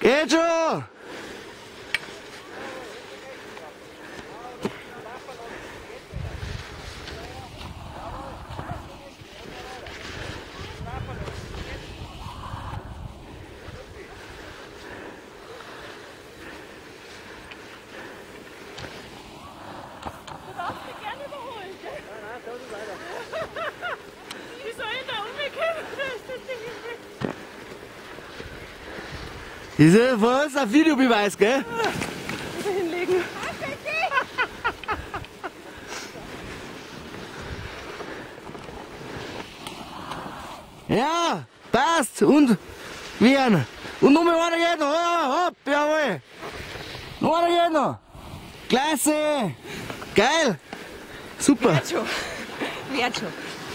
Geht schon! Wie soll ich da umgehen? Ist ja was? Ein Videobeweis, gell? Hinlegen. Ja, passt. Und Wien. Und noch mal einer geht noch. Ja, hopp, jawohl. Noch einer geht noch. Klasse. Geil. Super. Wird schon.